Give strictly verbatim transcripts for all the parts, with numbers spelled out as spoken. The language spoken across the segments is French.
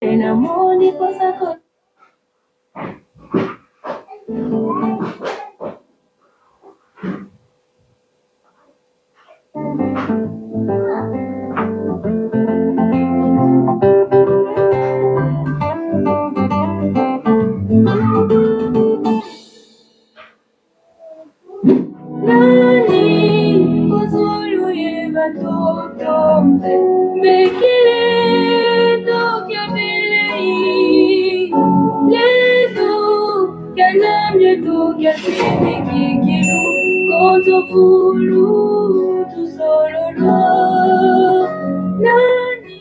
Enamoni kwa sako Nani uzulu yeba totombe mekile tokya belei leto kanamye tokya senekikilu konto fulu tu solo lo nani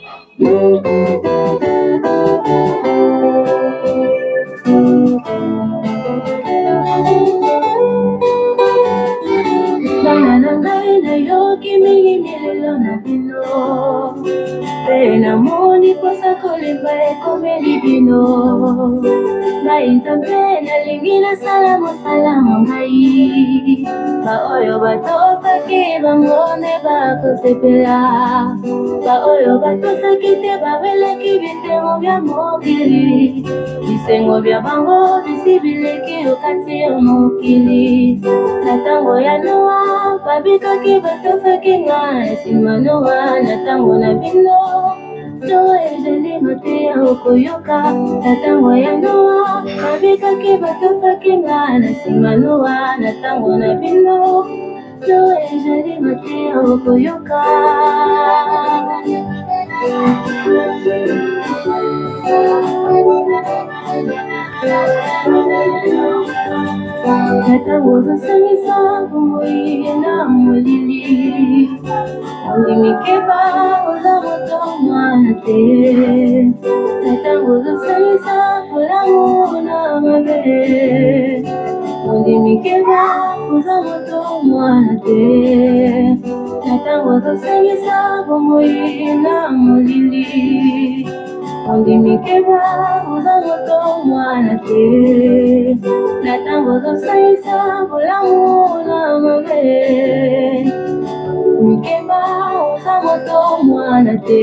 Nanananga yoki mingi milelo na bino Pena moni kwa sakole bae komeli bino Na intampe na lingina salamu salamu ngai Ba oyo batoka ke bangone bako sepela Ba oyo batoka kite babele kibitemo vya mokili Bisengo vya bango bisibile ki ukati ya mokili Natango ya noa babika ki batoka kinga Esima noa natango na bino No ejeli matea okoyoka Natango ya noa babika ki batoka kinga Esima noa natango na bino No ejeli matea okoyoka Natangoza sangisa kumui na mulili Olimikeba ola moto mwanate Natangoza sangisa kulamu na mabe Olimikeba ola moto mwanate Natangoza sangisa kumui na mulili Ondimikeba uza moto mwanate Natangoza saisa bulamu na mabe Mikeba uza moto mwanate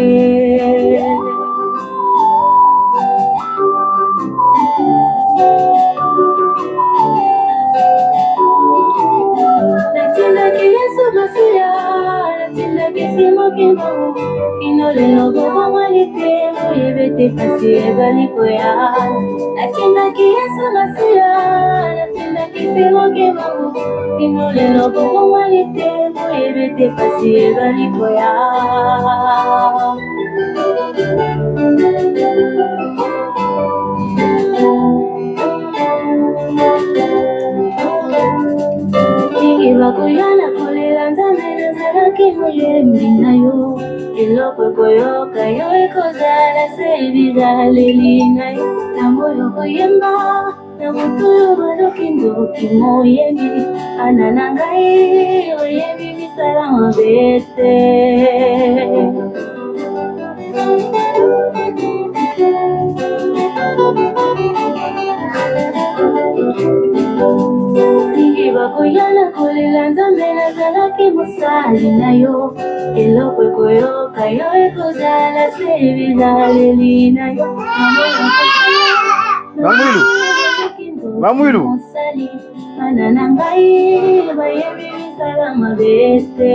Natinda ki Yesu Masiya Natinda ki Simo Kimbamu Inole logo mwanite Moyebete pasi ezali koya Natinda ki Yesu Masiya Natinda ki Simo Kimbamu Inole logo mwanite Moyebete pasi ezali koya Bakuyana kolela nzambe nazalaki moyembi na yo eloko koyoka yo ekozala se bizaleli na yo ntango yo koyemba na moto yo baloki ndoki moyembi ana na ngai oyebi misala mabe te Bakuyana kolela nzambe nazalaki mosali na yo eloko ekoyoka yo ekozala se bizaleli na yo Mamwilu Mamwilu mosali ana na ngai bayebi misala mabe te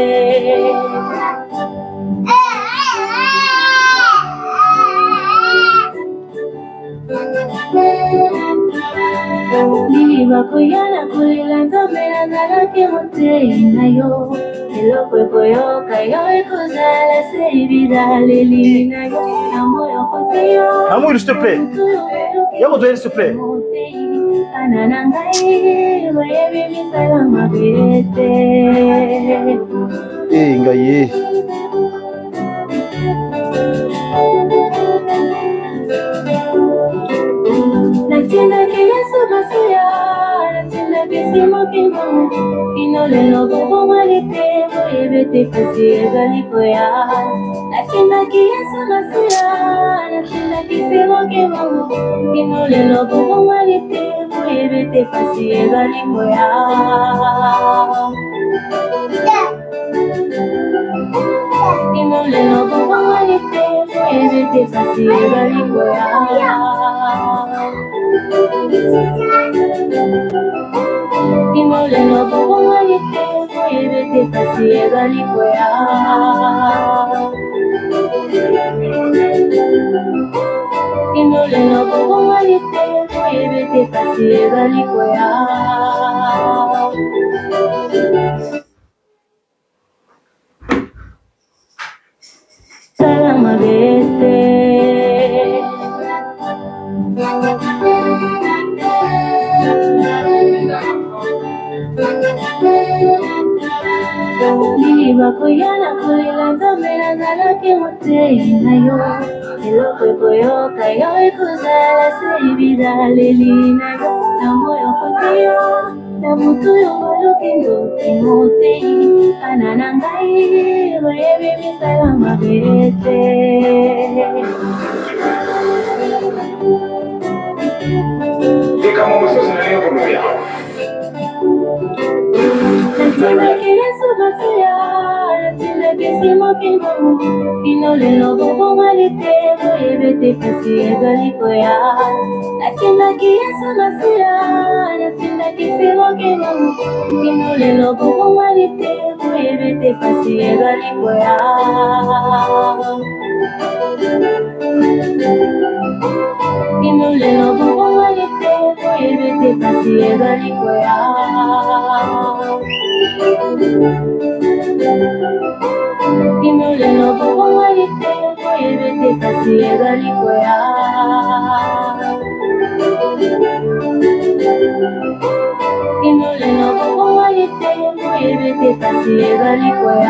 Bakuyana kolela nzambe nazalaki motei na yo eloko ekoyoka yo ekozala se bizaleli na yo na moyo koteya Mamwilu, s'il te plaît. Yako toi, s'il te plaît. ana na ngai bayebi misala mabe te Eh, ngaye Natinda ki Yesu Masiya Natinda ki Simo Kimbamu Inole logo mwanite Moyebete pasi ezali koya Natinda ki Yesu Masiya Natinda ki Simo Kimbamu Inole logo mwanite Moyebete pasi ezali koya Inole logo mwanite ebete pasi ezali koya. Kino lelo bobongani te ebete pasi ezali koya. Kino lelo bobongani te ebete pasi ezali koya. Salama bete Lili bakoyana kolela nzambe nazalaki motei na yo. Eloko ekoyoka yo ekozala se ebizaleli na yo. Na moyo kotia na butu yo baloki ndoki motei. Ana na ngai oyebi misala mabe te. Natindaki Yesu basiya, natindaki simo kingamu. Kino lelo bobongani te ebete pasi ezali koya. Natindaki Yesu basiya, natindaki simo kingamu. Kino lelo bobongani te ebete pasi ezali koya. Kino lelo bobongani te ebete pasi ezali koya. Kino lelo bobongani te ebete pasi ezali koya. Kino lelo bobongani te ebete pasi ezali koya.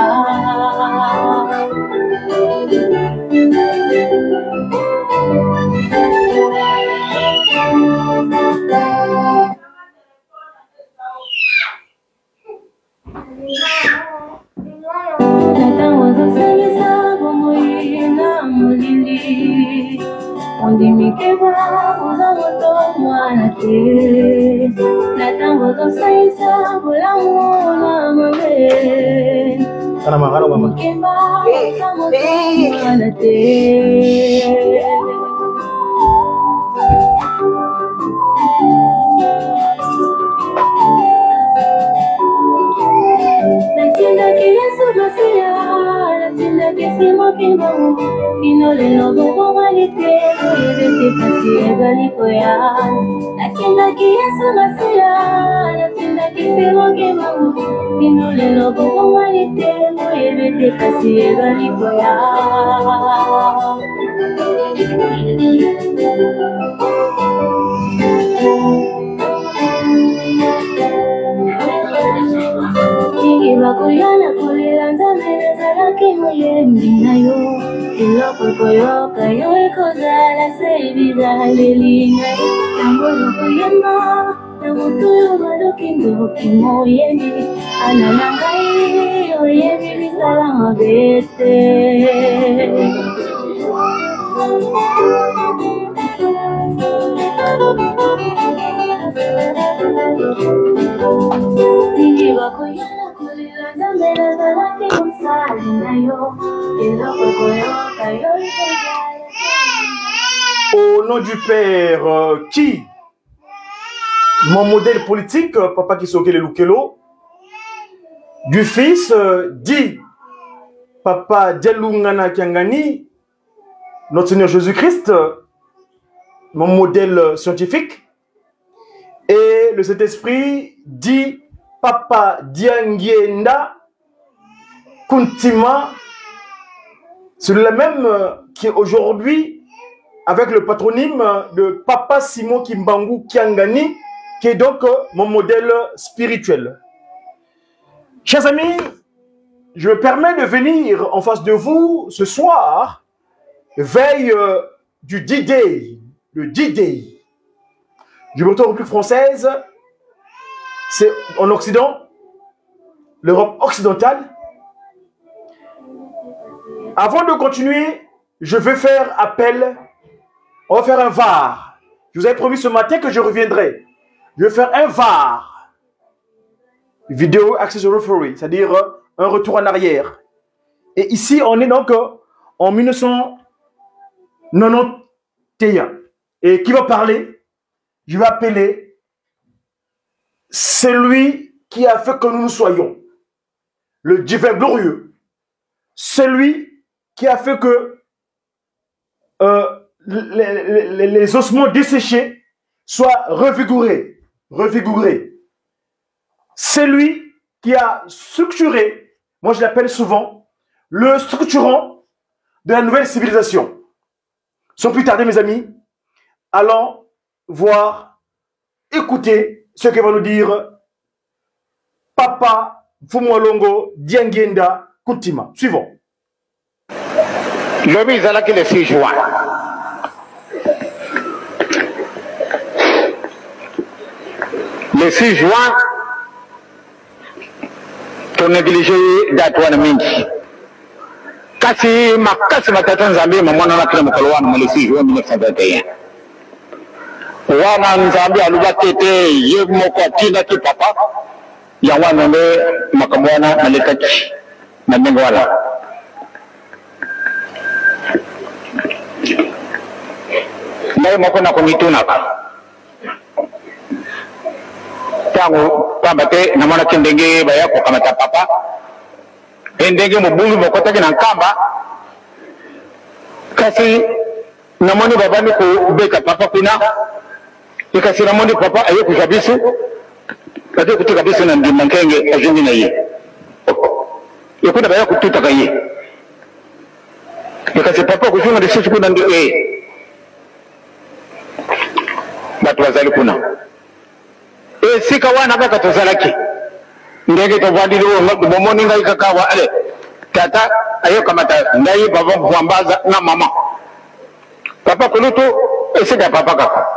Natango zosalisa bomoi na molili. Ondimikeba oza moto mwana te. Natango zosalisa bolamu na mabe. Ondimikeba oza moto mwana te. Natindaki Yesu basiya, natindaki simo kingamu. Kino lelo bobongani te ebete pasi ezali koya. Natindaki Yesu basiya, natindaki simo kingamu. Kino lelo bobongani te ebete pasi ezali koya. Kingi bakoyana kolela nzambe nazalaki moyembi na yo. Eloko ekoyoka yo ekozala se ebizaleli na yo. Tango yokoyema na motu yo baloki ndoki moyembi. Ana na ngai oyebi misala mabe te. Au nom du Père, euh, qui mon modèle politique, euh, Papa Kisokele Lukelo, du Fils, euh, dit Papa Dialungana Kiangani, notre Seigneur Jésus-Christ, euh, mon modèle euh, scientifique, et le Saint-Esprit dit Papa Diangienda Kuntima, c'est le même euh, qui est aujourd'hui avec le patronyme de Papa Simon Kimbangu Kiangani, qui est donc euh, mon modèle spirituel. Chers amis, je me permets de venir en face de vous ce soir, veille euh, du D-Day, le D-Day, du République française, c'est en Occident, l'Europe occidentale. Avant de continuer, je vais faire appel, on va faire un V A R. Je vous avais promis ce matin que je reviendrai. Je vais faire un V A R, Video Access Referee, c'est-à-dire un retour en arrière. Et ici, on est donc en mille neuf cent quatre-vingt-onze. Et qui va parler? Je vais appeler celui qui a fait que nous soyons. Le divin glorieux. Celui qui a fait que euh, les, les, les ossements desséchés soient revigorés. revigorés. Celui qui a structuré, moi je l'appelle souvent, le structurant de la nouvelle civilisation. Sans plus tarder, mes amis, allons voir, écouter ce que va nous dire Papa Fumwalongo Diangenda Kuntima. Suivons. Le Bizalaki le six juin. Le six juin, tu négligé d'Atouane Mingi. Kasi makasi matatan Zambie mamona na kila mkolwana le six juin mille neuf cent vingt et un. Wana Nzambi aluba tete ye moko atina ki papa ya wana nde makamwana malekati na mengo wala. Naye moko na kunituna ka. Tangu pambate namona kindenge baya ko kamata papa. Endenge mubungi mokota kina nkamba. Kasi namoni babani ko beka papa kuna. Ikasi namoni papa ayo kujabisu. Kati kutika bisu na ndi mankenge ajungi na ye. Yekuda baya kututa ka ye. Ikasi papa kujunga ndi sisi kuna ndi eh. Batu wazali kuna. E sika wana baka tozalaki. Ndege to vadi lo ngado bomoni ngai kakawa ale. Tata ayo kamata ngai baba kuambaza na mama. Papa kulutu esida papa kaka.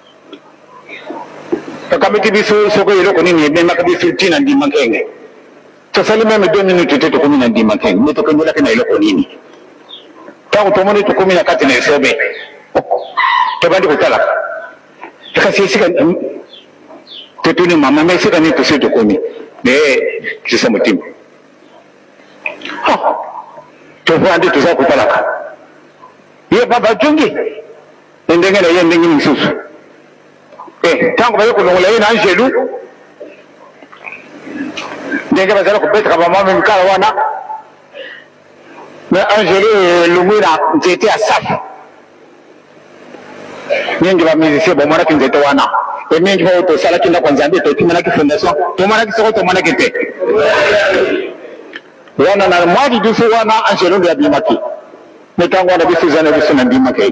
Kakamiti bisu soko yelo konini be makabisu tina ndi makenge. Tosali meme deux minutes teto kumi na ndi makenge. Neto kengola kana yelo konini. Tangu tomoni to kumi na kati na sobe. Tobandi kutala. Kasi sika tetuni mama me sika ni toseto komi. Mais je sais mon team. Ah, tu vois andi tuza kutalaka. Ye baba jungi. Ndenge na ye ndenge misusu. Eh, tangu bayo kulongola ye na Angelu. Ndenge bazala kubeta kama mama mkala wana. Mais Angelu lumira nzete asafu. Nyingi ba musicien bo mwana kinzete wana. Et mingi ba to sala kinda kwa Nzambe to kimana ki fondation to mana ki soko to mana kete wana na mwadi dusu wana Angelo ya bimaki metango na bisu zana bisu na bimaki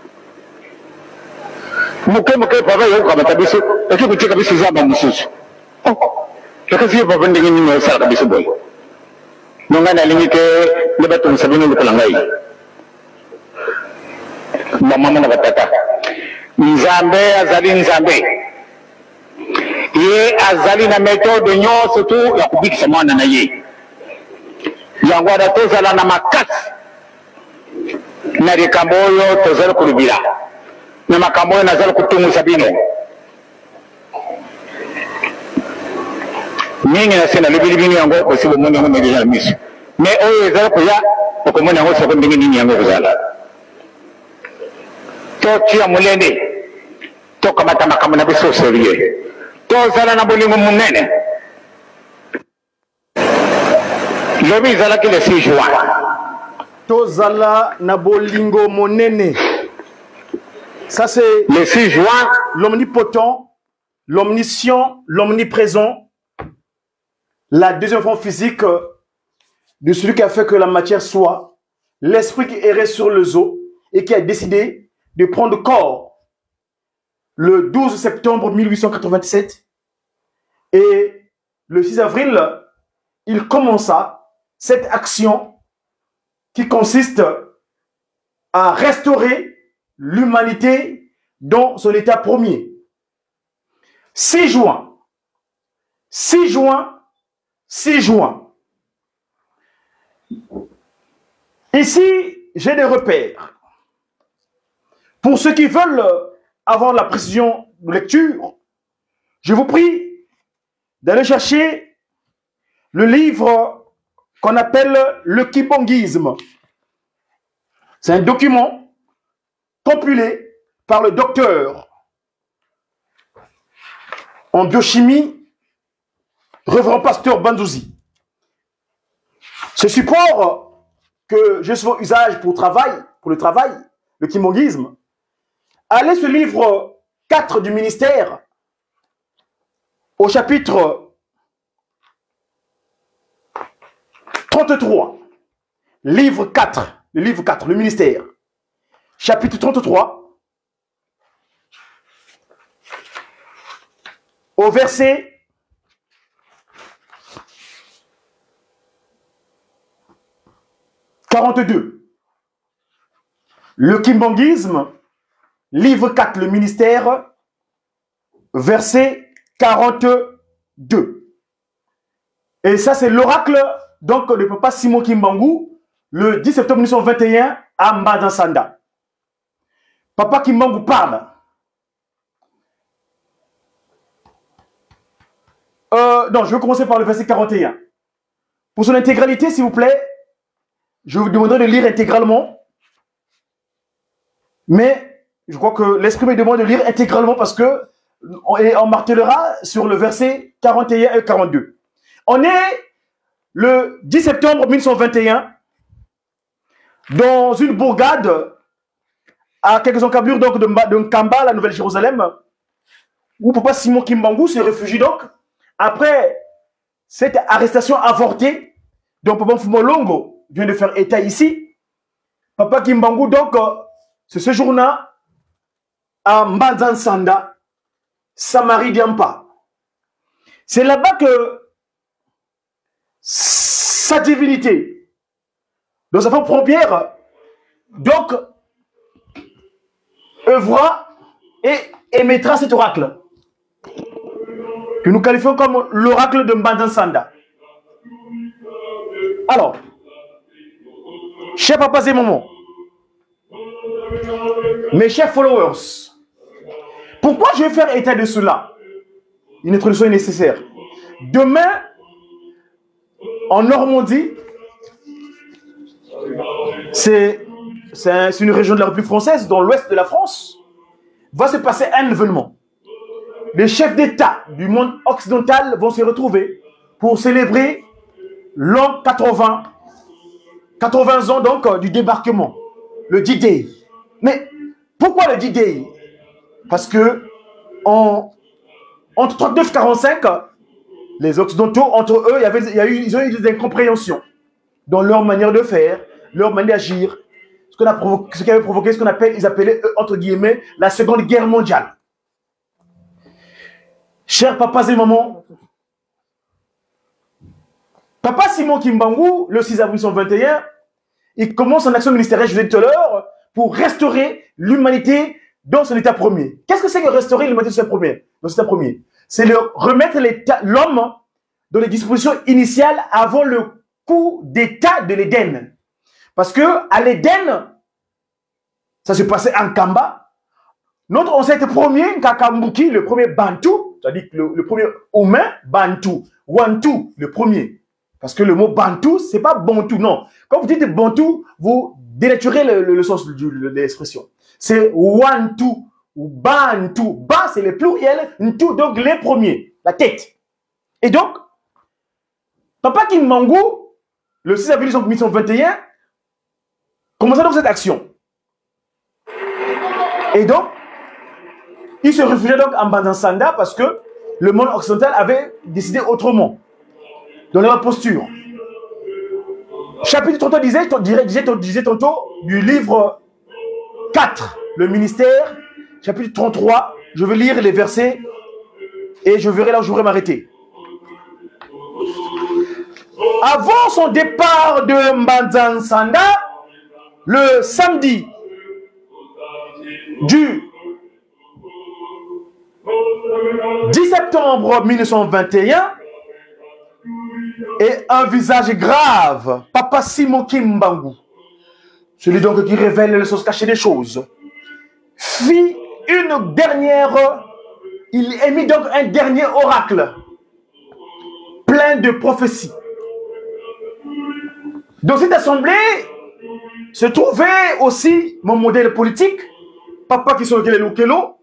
muke muke baba yo kama tabisu eki kuchika bisu zaba mususu oh kasi baba ndingi ni no sala bisu boy nonga na limite le batu musabino lukulangai mama mama batata Nzambe azali Nzambe. Ye azali na méthode nyonso tu ya kubikisa mwana na ye. Yango ada tozala na makasi. Na likambo oyo tozala kulubila. Na makambo oyo nazala kutungusa bino. Nyingi na sena lubili bino yango osibo mwana yango medeja na miso. Me oyo ezala kuya okomona yango soko ndingi nini yango kuzala. Totia mulende toka matama kama na biso serieux tozala na bolingo munene lobi zala ki le six juin tozala na bolingo monene. Ça c'est le six juin l'omnipotent, l'omniscient, l'omniprésent, la deuxième forme physique de celui qui a fait que la matière soit, l'esprit qui errait sur le zoo et qui a décidé de prendre corps le douze septembre mille huit cent quatre-vingt-sept et le six avril, il commença cette action qui consiste à restaurer l'humanité dans son état premier. six juin, six juin, six juin. Ici, j'ai des repères. Pour ceux qui veulent avoir la précision de lecture, je vous prie d'aller chercher le livre qu'on appelle le kibongisme. C'est un document compilé par le docteur en biochimie, Révérend Pasteur Bandouzi. Ce support que j'ai souvent usage pour, travail, pour le travail, le kimbongisme, allez sur le livre quatre du ministère, au chapitre trente-trois, livre quatre, le livre quatre, le ministère, chapitre trente-trois, au verset quarante-deux. Le kimbongisme, livre quatre, le ministère, verset quarante-deux. Et ça, c'est l'oracle donc de Papa Simon Kimbangu, le dix septembre mille neuf cent vingt et un à Mbadansanda. Papa Kimbangu parle. Euh, non, je vais commencer par le verset quarante et un. Pour son intégralité, s'il vous plaît, je vous demanderai de lire intégralement. Mais je crois que l'Esprit me demande de lire intégralement parce que on, on martelera sur le verset quarante et un et quarante-deux. On est le dix septembre mille neuf cent vingt et un dans une bourgade à quelques encablures donc de, de Nkamba, la Nouvelle-Jérusalem, où Papa Simon Kimbangu se réfugie donc après cette arrestation avortée dont Papa Fumolongo vient de faire état ici. Papa Kimbangu donc se séjourna à Mbadansanda, Samarie Diampa. C'est là-bas que sa divinité, dans sa forme première, donc, œuvra et émettra cet oracle, que nous qualifions comme l'oracle de Mbadansanda. Alors, chers papas et mamans, mes chers followers, pourquoi je vais faire état de cela? Une introduction est nécessaire. Demain, en Normandie, c'est une région de la République française, dans l'ouest de la France, va se passer un événement. Les chefs d'État du monde occidental vont se retrouver pour célébrer l'an quatre-vingts, quatre-vingts ans donc du débarquement, le D-Day. Mais pourquoi le D-Day? Parce que en, entre trente-neuf et quarante-cinq, les Occidentaux, entre eux, il y avait, il y a eu, ils ont eu des incompréhensions dans leur manière de faire, leur manière d'agir, ce, qu'on a provoqué, ce qui avait provoqué ce qu'on appelle, ils appelaient, entre guillemets, la Seconde Guerre mondiale. Chers papas et mamans, Papa Simon Kimbangu, le six avril mille neuf cent vingt et un, il commence son action ministérielle, je vous l'ai dit tout à l'heure, pour restaurer l'humanité dans son état premier. Qu'est-ce que c'est que restaurer l'humanité dans son état premier? Dans son état premier, c'est le remettre l'homme dans les dispositions initiales avant le coup d'état de l'Éden. Parce que à l'Éden, ça se passait en Kamba. Notre ancêtre premier, Kakambuki, le premier Bantou, c'est-à-dire le, le premier humain, Bantou, Wantu, le premier. Parce que le mot Bantou, c'est pas Bantou, non. Quand vous dites Bantou, vous dénaturez le, le, le sens de, de l'expression. C'est Wantu ou Bantou. Ba, c'est le pluriel, Ntu, donc les premiers, la tête. Et donc, Papa Kimbangu, le six avril mille neuf cent vingt et un, commença donc cette action. Et donc, il se réfugiait donc en Mbadansanda parce que le monde occidental avait décidé autrement. Dans leur posture. Chapitre trente-trois disait, disait, disait tantôt du livre quatre, le ministère, chapitre trente-trois, je vais lire les versets et je verrai là où je voudrais m'arrêter. Avant son départ de Mbadansanda, le samedi du dix septembre mille neuf cent vingt et un, et un visage grave, Papa Simon Kimbangu, celui donc qui révèle le sens caché des choses, fit une dernière, il émit donc un dernier oracle, plein de prophéties. Dans cette assemblée se trouvait aussi mon modèle politique, Papa qui sont le Lukelo,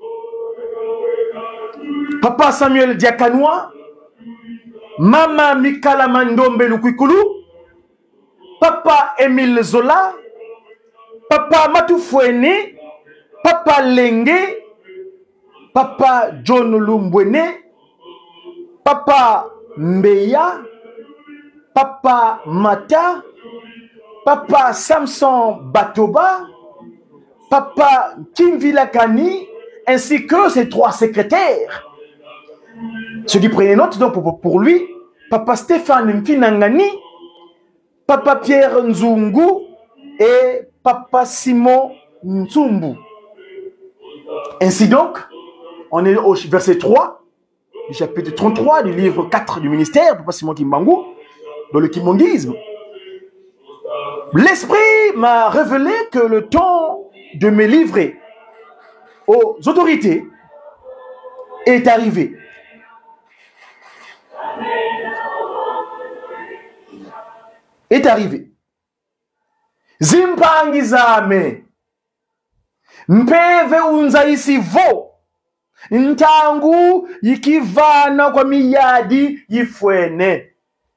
Papa Samuel Diakanoa, Mama Mikala Mandombe Lukwikulu, Papa Emile Zola, Papa Matufouene, Papa Lenge, Papa John Lumbwene, Papa Mbeya, Papa Mata, Papa Samson Batoba, Papa Kimvilakani, ainsi que ses trois secrétaires. Ceux qui prenaient note donc pour, pour lui, Papa Stéphane Mfinangani, Papa Pierre Nzungu et Papa Simon Nzumbu. Ainsi donc, on est au verset trois du chapitre trente-trois du livre quatre du ministère, Papa Simon Kimbangu, dans le kimongisme. L'Esprit m'a révélé que le temps de me livrer aux autorités est arrivé. Est arrivé. Zimpangizame mpeve unza isivo ntangu yikivana kwa miyadi yifwene.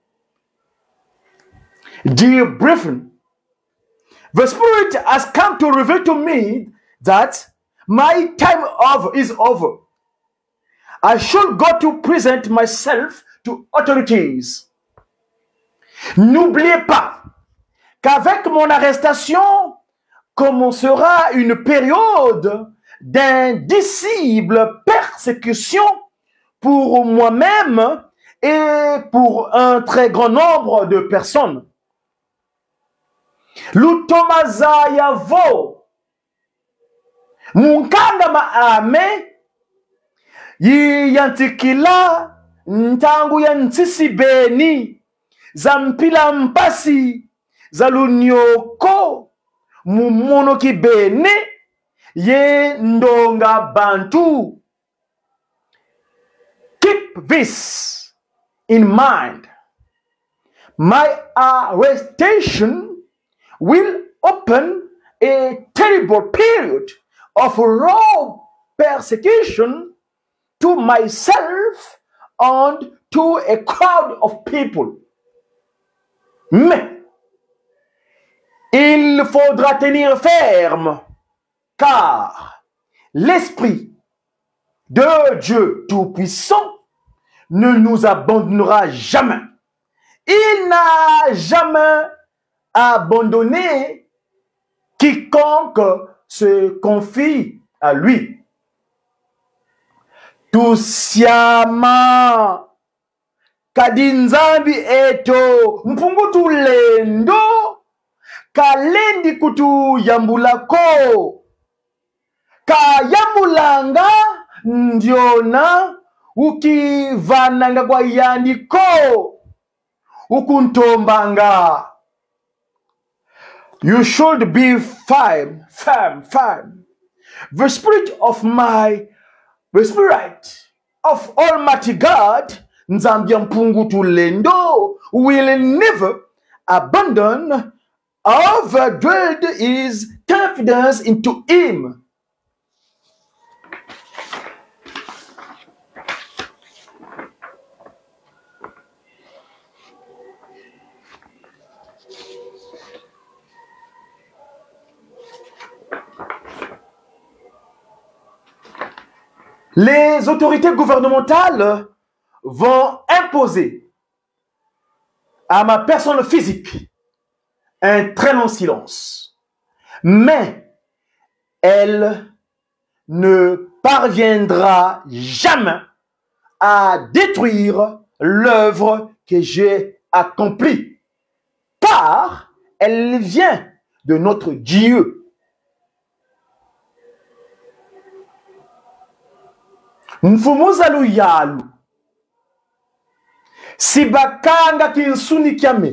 Dear brethren, the Spirit has come to reveal to me that my time of is over. I should go to present myself to authorities. N'oubliez pas qu'avec mon arrestation commencera une période d'indicible persécution pour moi-même et pour un très grand nombre de personnes. Lutomaza yavo munkanda maame yiyantikila ntangu ya ntisi beni zampila mpasi zalunyoko mumono ki bene ye ndonga bantu. Keep this in mind. My arrestation will open a terrible period of raw persecution to myself and to a crowd of people. Mais il faudra tenir ferme, car l'Esprit de Dieu Tout-Puissant ne nous abandonnera jamais. Il n'a jamais abandonné quiconque se confie à lui. Tusiama kadinzambi eto mpungutu lendo kalendi kutu yambulako kayambulanga ndiona ukivananga kwa yandiko ukuntombanga. You should be firm, firm, firm. The Spirit of my, the Spirit of Almighty God, Nzambia Mpungutu Lendo, will never abandon or dwelled his confidence into him. Les autorités gouvernementales vont imposer à ma personne physique un très long silence. Mais elle ne parviendra jamais à détruire l'œuvre que j'ai accomplie, car elle vient de notre Dieu. Mfumuzalu yalu sibakanga kinsuni kyame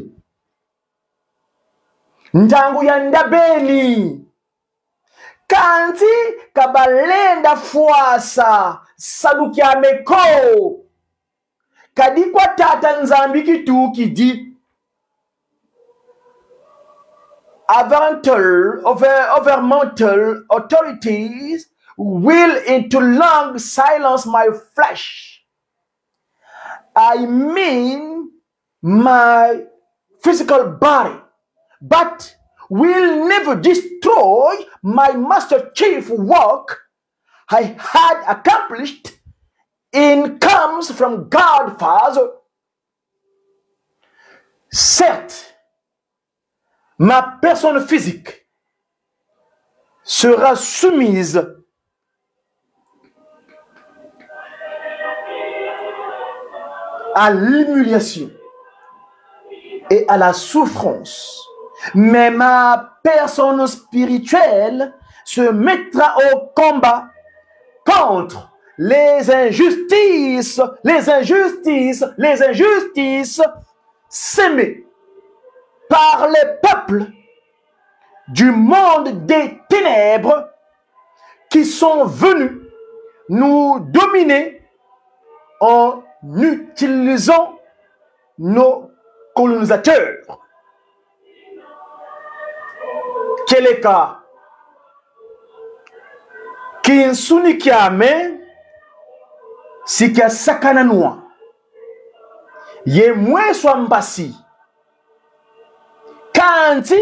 njangu ya ndabeni kanti kabalenda fuasa salu kyame ko kadikwa tata nzambi kitu kidi Governmental, over, governmental authorities will into long silence my flesh. I mean my physical body, but will never destroy my master chief work I had accomplished in comes from God Father. Certes, ma personne physique sera soumise à l'humiliation et à la souffrance, mais ma personne spirituelle se mettra au combat contre les injustices, les injustices, les injustices sémées par les peuples du monde des ténèbres qui sont venus nous dominer en utilisant nos colonisateurs. Quel est le cas? Kinsuni kiame sikia sakana noa ye mwe swambasi kanti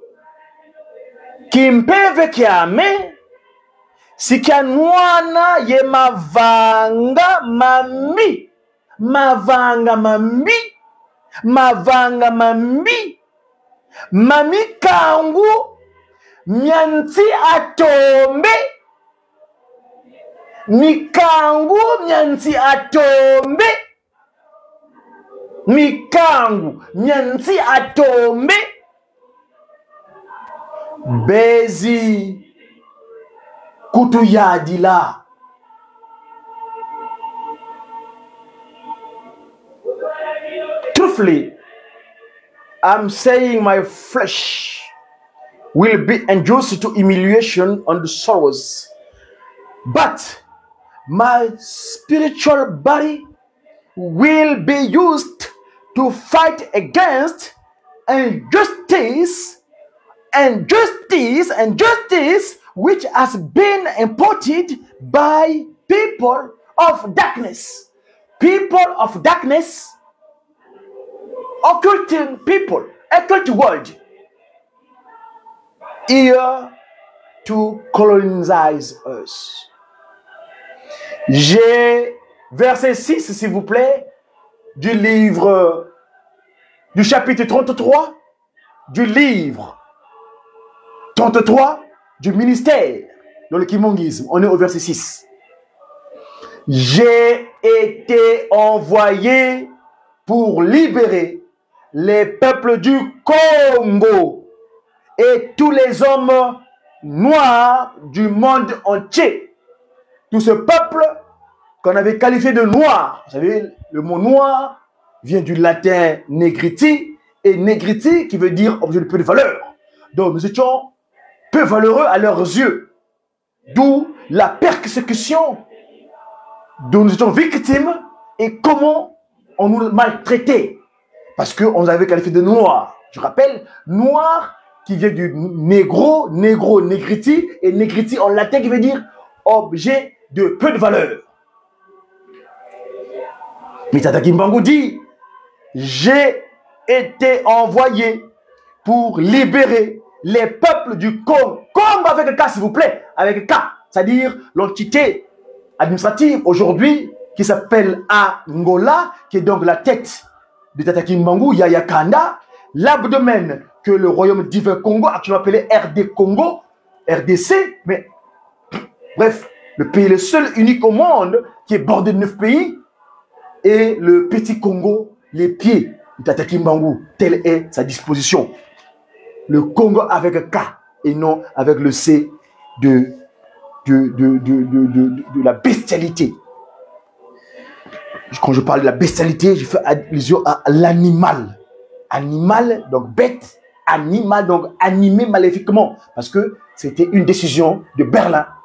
kimpeve kiame sikia nwana ye mavanga mami mavanga mami mavanga mami mami kangu nyanti atombe mikangu nyanti atombe mikangu nyanti atombe bezi kutu yadila. Truthfully, I'm saying my flesh will be induced to humiliation and sorrows, but my spiritual body will be used to fight against injustice, injustice, injustice which has been imported by people of darkness. People of darkness, occulting people, occult world, here to colonize us. J'ai verset six, s'il vous plaît, du livre, du chapitre trente-trois, du livre trente-trois du ministère dans le kimongisme. On est au verset six. J'ai été envoyé pour libérer les peuples du Congo et tous les hommes noirs du monde entier. Tout ce peuple qu'on avait qualifié de noir. Vous savez, le mot noir vient du latin negriti, et negriti qui veut dire objet de peu de valeur. Donc nous étions peu valeureux à leurs yeux. D'où la persécution dont nous étions victimes et comment on nous maltraitait. Parce qu'on nous avait qualifié de noir. Je rappelle, noir qui vient du négro, négro, negriti, et negriti en latin qui veut dire objet de peu de valeur. Mais Tata Kimbangu dit, j'ai été envoyé pour libérer les peuples du Congo. Congo avec un K, s'il vous plaît, avec un K, c'est-à-dire l'entité administrative aujourd'hui qui s'appelle Angola, qui est donc la tête de Tata Kimbangu, Yaya Kanda, l'abdomen que le royaume divin Congo, actuellement appelé R D Congo, R D C, mais bref, le pays le seul unique au monde qui est bordé de neuf pays, et le petit Congo, les pieds de Tata Kimbangu, telle est sa disposition. Le Congo avec un K et non avec le C de, de, de, de, de, de, de la bestialité. Quand je parle de la bestialité, je fais allusion à l'animal. Animal, donc bête, animal, donc animé maléfiquement. Parce que c'était une décision de Berlin